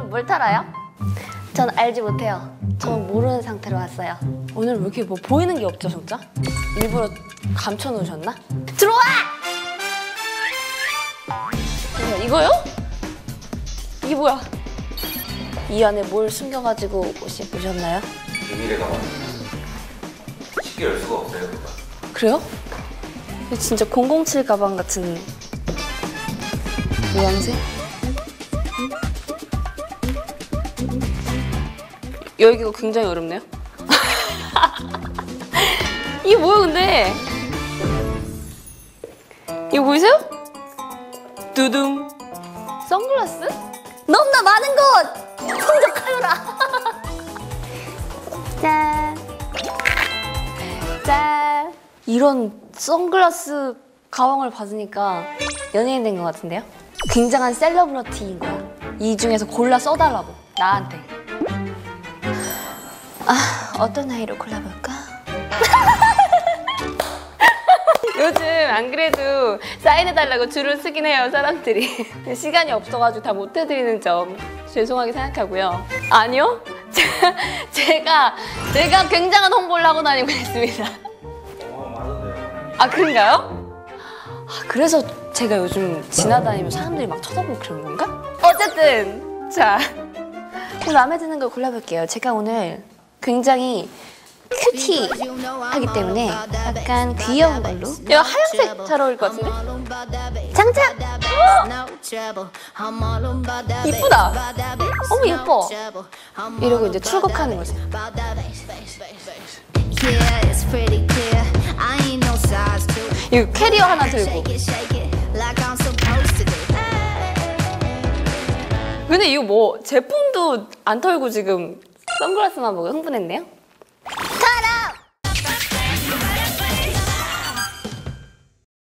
뭘 털어요? 전 알지 못해요. 저는 모르는 상태로 왔어요. 오늘 왜 이렇게 뭐 보이는 게 없죠, 진짜? 일부러 감춰놓으셨나? 들어와! 이거요? 이게 뭐야? 이 안에 뭘 숨겨가지고 오셨나요? 비밀의 가방. 쉽게 열 수가 없어요. 그래요? 진짜 007 가방 같은 모양새? 여기가 굉장히 어렵네요. 이게 뭐야 근데? 이거 보이세요? 두둥. 선글라스? 너무나 많은 곳! 풍족하여라! 짠! 짠! 이런 선글라스 가방을 받으니까 연예인 된 것 같은데요? 굉장한 셀러브리티인 거야. 이 중에서 골라 써달라고, 나한테. 아, 어떤 아이로 골라볼까? 요즘 안 그래도 사인해달라고 줄을 쓰긴 해요, 사람들이. 시간이 없어가지고 다 못해드리는 점 죄송하게 생각하고요. 아니요, 제가 굉장한 홍보를 하고 다니고 있습니다. 아, 그런가요? 아, 그래서 제가 요즘 지나다니면 사람들이 막 쳐다보고 그런 건가? 어쨌든 자, 마음에 드는 걸 골라볼게요. 제가 오늘 굉장히 큐티하기 때문에 약간 귀여운 걸로. 야, 하얀색 잘 어울릴 것 같은데? 장착! 이쁘다! 어머, 예뻐! 이러고 이제 출국하는 거지. 이거 캐리어 하나 들고. 근데 이거 뭐 제품도 안 털고 지금 선글라스만 보고 흥분했네요?